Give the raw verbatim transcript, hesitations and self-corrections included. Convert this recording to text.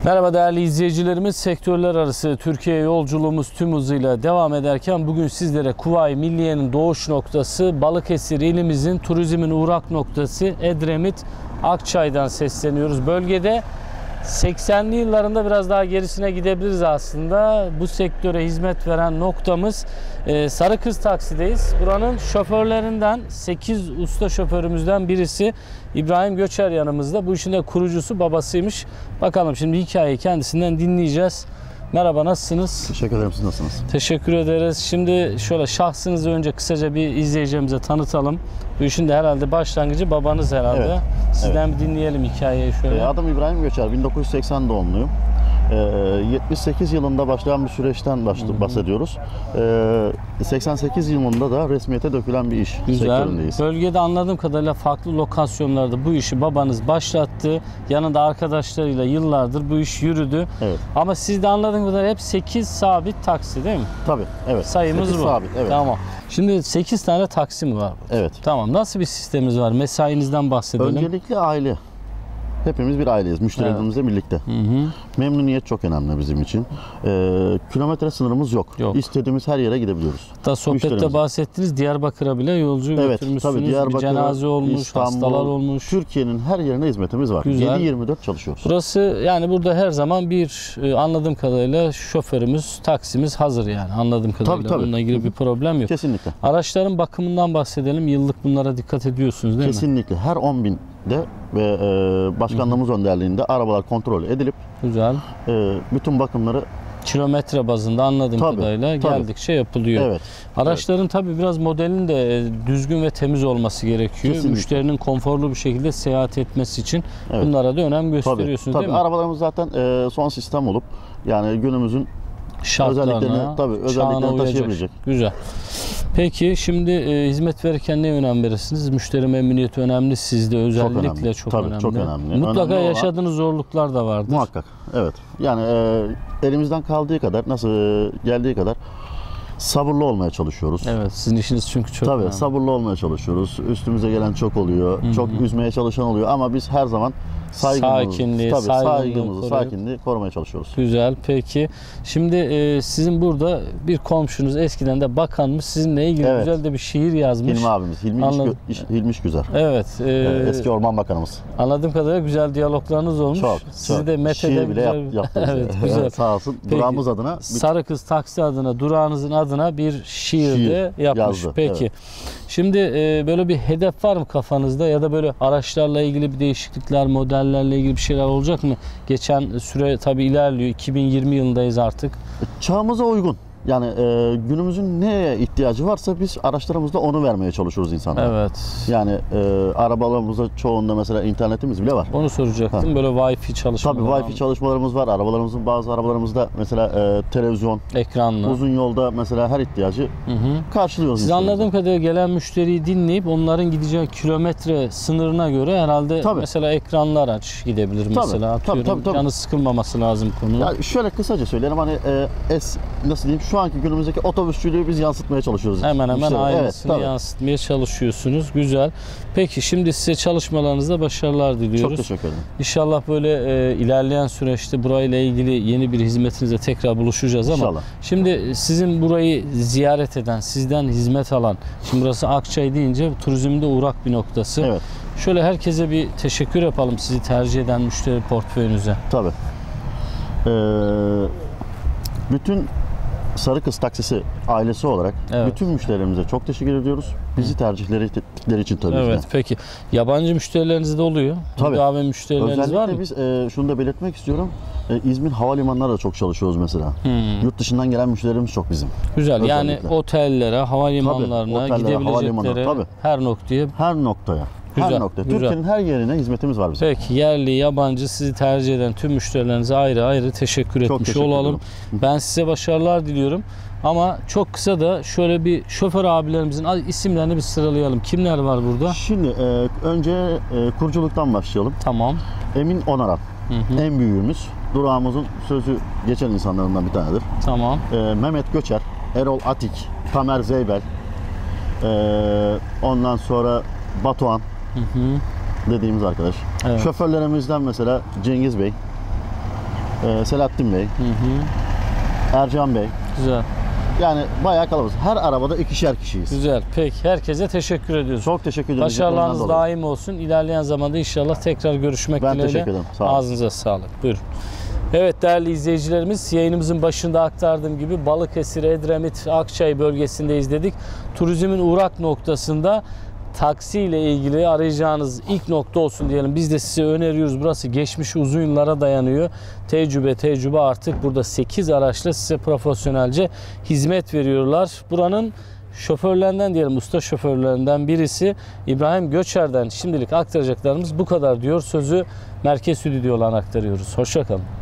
Merhaba değerli izleyicilerimiz, sektörler arası Türkiye yolculuğumuz tüm hızıyla devam ederken bugün sizlere Kuvayi Milliye'nin doğuş noktası Balıkesir ilimizin turizmin uğrak noktası Edremit Akçay'dan sesleniyoruz. Bölgede seksenli yıllarında biraz daha gerisine gidebiliriz aslında. Bu sektöre hizmet veren noktamız e, Sarıkız Taksi'deyiz. Buranın şoförlerinden sekiz usta şoförümüzden birisi İbrahim Göçer yanımızda. Bu işin de kurucusu, babasıymış. Bakalım şimdi hikayeyi kendisinden dinleyeceğiz. Merhaba, nasılsınız? Teşekkür ederim, siz nasılsınız? Teşekkür ederiz. Şimdi şöyle şahsınızı önce kısaca bir izleyicilerimize tanıtalım. Bu işin de herhalde başlangıcı babanız herhalde. Evet. Sizden Evet. bir dinleyelim hikayeyi şöyle. Adım İbrahim Göçer, bin dokuz yüz seksen doğumluyum. yetmiş sekiz yılında başlayan bir süreçten bahsediyoruz. seksen sekiz yılında da resmiyete dökülen bir iş Güzel. sektöründeyiz. Bölgede anladığım kadarıyla farklı lokasyonlarda bu işi babanız başlattı. Yanında arkadaşlarıyla yıllardır bu iş yürüdü. Evet. Ama siz de anladığım kadarıyla hep sekiz sabit taksi değil mi? Tabii, evet. Sayımız sekiz bu. sabit, evet. Tamam. Şimdi sekiz tane taksi mi var burada? Evet. Tamam. Nasıl bir sistemimiz var? Mesainizden bahsedelim. Öncelikle aile. Hepimiz bir aileyiz, müşterilerimizle evet. birlikte. Hı hı. Memnuniyet çok önemli bizim için. Ee, kilometre sınırımız yok. yok. İstediğimiz her yere gidebiliyoruz. Da sohbette bahsettiniz, Diyarbakır'a bile yolcu evet, götürmüşsünüz. Tabii, Diyarbakır, bir cenaze olmuş, İstanbul, hastalar olmuş. Türkiye'nin her yerine hizmetimiz var. Güzel. yedi yirmi dört çalışıyoruz. Burası yani burada her zaman bir anladığım kadarıyla şoförümüz, taksimiz hazır yani anladığım kadarıyla. Tabii, tabii. Bununla ilgili bir problem yok. Kesinlikle. Araçların bakımından bahsedelim. Yıllık bunlara dikkat ediyorsunuz değil Kesinlikle. mi? Kesinlikle. Her on binde ve e, başkanlığımız Hı-hı. önderliğinde arabalar kontrol edilip güzel. E, bütün bakımları kilometre bazında anladığım tabii, kadarıyla tabii. geldikçe yapılıyor. Evet. Araçların evet. tabii biraz modelinin de düzgün ve temiz olması gerekiyor. Kesinlikle. Müşterinin konforlu bir şekilde seyahat etmesi için evet. bunlara da önem gösteriyorsunuz tabii, değil tabii. mi? Arabalarımız zaten e, son sistem olup yani günümüzün şartlarına, özelliklerini, tabii, özelliklerini taşıyabilecek. Güzel. Peki şimdi e, hizmet verirken ne önem verirsiniz? Müşteri memnuniyeti önemli sizde özellikle çok önemli. Çok, tabii, önemli. çok önemli. Mutlaka önemli yaşadığınız olan, zorluklar da vardır. Muhakkak. Evet. Yani e, elimizden kaldığı kadar, nasıl e, geldiği kadar sabırlı olmaya çalışıyoruz. Evet, sizin işiniz çünkü çok Tabii önemli. sabırlı olmaya çalışıyoruz. Üstümüze gelen çok oluyor. Hı-hı. Çok üzmeye çalışan oluyor ama biz her zaman saygımızı, sakinliği, tabii, saygımızı, koruyup, sakinliği korumaya çalışıyoruz. Güzel. Peki. Şimdi e, sizin burada bir komşunuz eskiden de bakanmış. Sizinle ilgili evet. güzel de bir şiir yazmış. Hilmi abimiz. Hilmi, Anladım. İş, Hilmi İşgüzar. Evet. E, ee, eski Orman Bakanımız. Anladığım kadarıyla güzel diyaloglarınız olmuş. Çok. Sizi çok. de methede bile yap, yaptınız. evet, güzel. Sağ olsun. Peki, durağımız adına. Bir... Sarıkız Taksi adına, durağınızın adına bir şiir, şiir de yapmış. Yazdı. Peki. Evet. Şimdi e, böyle bir hedef var mı kafanızda ya da böyle araçlarla ilgili bir değişiklikler, modellerle ilgili bir şeyler olacak mı? Geçen süre tabii ilerliyor. iki bin yirmi yılındayız artık. Çağımıza uygun. Yani e, günümüzün neye ihtiyacı varsa biz araçlarımızda onu vermeye çalışıyoruz insanlara. Evet. Yani e, arabalarımızda çoğunda mesela internetimiz bile var. Onu soracaktım. Ha. Böyle Wi-Fi çalışmaları. Tabii Wi-Fi çalışmalarımız var. Arabalarımızın bazı arabalarımızda mesela e, televizyon, ekranlı. Uzun yolda mesela her ihtiyacı hı hı. karşılıyoruz. Siz anladığım kadarıyla gelen müşteriyi dinleyip onların gideceği kilometre sınırına göre herhalde tabii. mesela ekranlı araç gidebilir tabii. mesela. Atıyorum. Tabii, tabii, tabii. Canı sıkılmaması lazım konu. Ya şöyle kısaca söyleyelim hani e, es, nasıl diyeyim şu anki günümüzdeki otobüsçülüğü biz yansıtmaya çalışıyoruz. Hemen hemen işte, aynısını evet, yansıtmaya çalışıyorsunuz. Güzel. Peki şimdi size çalışmalarınızda başarılar diliyoruz. Çok teşekkür ederim. İnşallah böyle e, ilerleyen süreçte burayla ilgili yeni bir hizmetinizle tekrar buluşacağız ama İnşallah. Şimdi sizin burayı ziyaret eden, sizden hizmet alan, şimdi burası Akçay deyince turizmde uğrak bir noktası. Evet. Şöyle herkese bir teşekkür yapalım sizi tercih eden müşteri portföyünüze. Tabii. Ee, bütün Sarıkız Taksisi ailesi olarak evet. bütün müşterilerimize çok teşekkür ediyoruz. Bizi tercihleri ettikleri için tabii evet, ki. Evet peki. Yabancı müşterileriniz de oluyor. Tabii. Davet müşterileriniz özellikle var mı? biz e, şunu da belirtmek istiyorum. E, İzmir havalimanlarında da çok çalışıyoruz mesela. Hmm. Yurt dışından gelen müşterilerimiz çok bizim. Güzel. Özellikle. Yani otellere, havalimanlarına tabii, otellere, gidebilecekleri tabii. her noktaya. Her noktaya. Güzel, her nokta. Türkiye'nin her yerine hizmetimiz var bizim. Peki yerli, yabancı sizi tercih eden tüm müşterilerinize ayrı ayrı teşekkür çok etmiş teşekkür olalım. Ederim. Ben size başarılar diliyorum. Ama çok kısa da şöyle bir şoför abilerimizin isimlerini bir sıralayalım. Kimler var burada? Şimdi e, önce e, kuruculuktan başlayalım. Tamam. Emin Onaran. Hı hı. En büyüğümüz. Durağımızın sözü geçen insanlarından bir tanedir. Tamam. E, Mehmet Göçer, Erol Atik, Tamer Zeybel. E, ondan sonra Batuhan. Hı hı. Dediğimiz arkadaş. Evet. Şoförlerimizden mesela Cengiz Bey, e, Selahattin Bey, Hı hı. Ercan Bey. Güzel. Yani bayağı kalabalık. Her arabada ikişer kişiyiz. Güzel. Peki herkese teşekkür ediyoruz. Çok teşekkür ederim. Başarılarınız Ondan dolayı. daim olsun. İlerleyen zamanda inşallah tekrar görüşmek Ben dileğiyle. teşekkür ederim. Sağ olun. Ağzınıza sağlık. Buyurun. Evet değerli izleyicilerimiz, yayınımızın başında aktardığım gibi Balıkesir, Edremit, Akçay bölgesinde izledik. Turizmin uğrak noktasında taksi ile ilgili arayacağınız ilk nokta olsun diyelim. Biz de size öneriyoruz. Burası geçmiş uzun yıllara dayanıyor. Tecrübe tecrübe artık burada sekiz araçla size profesyonelce hizmet veriyorlar. Buranın şoförlerinden diyelim, usta şoförlerinden birisi İbrahim Göçer'den şimdilik aktaracaklarımız bu kadar diyor. Sözü Merkez Stüdyo'dan aktarıyoruz. Hoşça kalın.